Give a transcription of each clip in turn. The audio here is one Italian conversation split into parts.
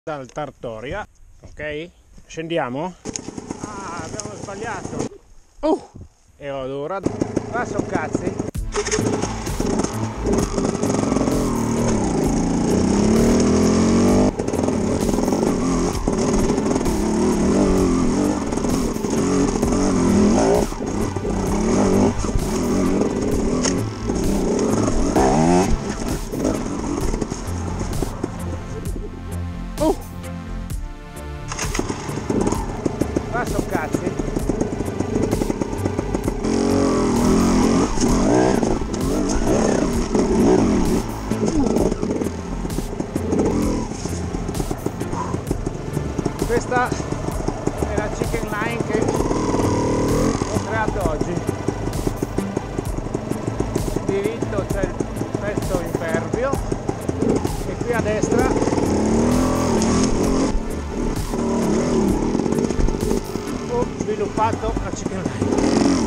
dal Tartoria, ok? Scendiamo? Ah, abbiamo sbagliato. E allora qua sono cazzi. Qua sono cazzi. Questa è la chicken line che ho creato oggi. In diritto c'è il pezzo impervio e qui a destra ho sviluppato la chicken line.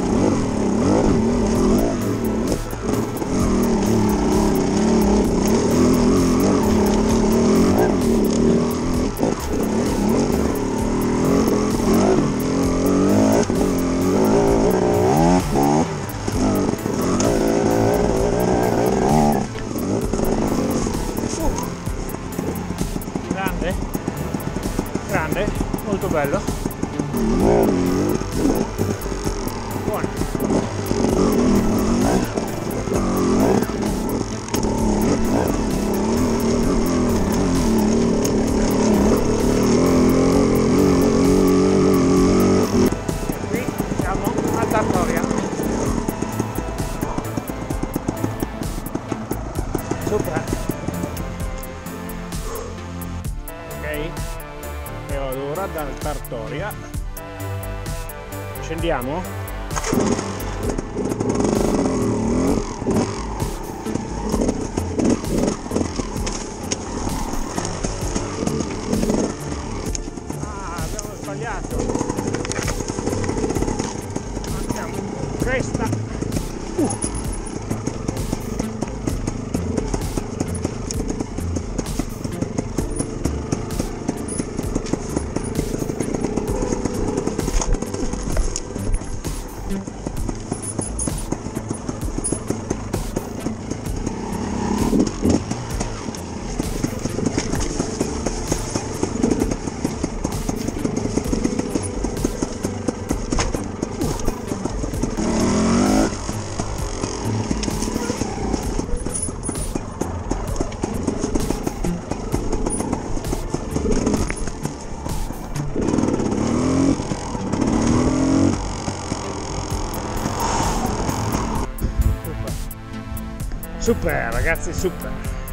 Grande, molto bello. Buono. E qui siamo a Tartoria. Super. Ok? E allora dal Tartoria scendiamo? Ah, abbiamo sbagliato. Andiamo questa. Super ragazzi, super.